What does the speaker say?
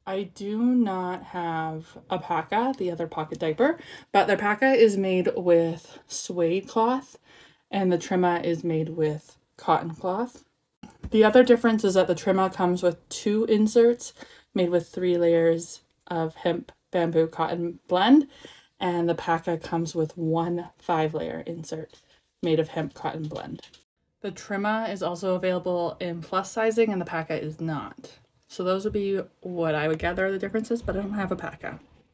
I do not have a paca, the other pocket diaper, but the paca is made with suede cloth and the trimma is made with cotton cloth. The other difference is that the trimma comes with 2 inserts made with 3 layers of hemp bamboo cotton blend, and the paca comes with 1 5-layer insert made of hemp cotton blend. The trimma is also available in plus sizing and the paca is not. So those would be what I would gather are the differences, but I don't have a paca.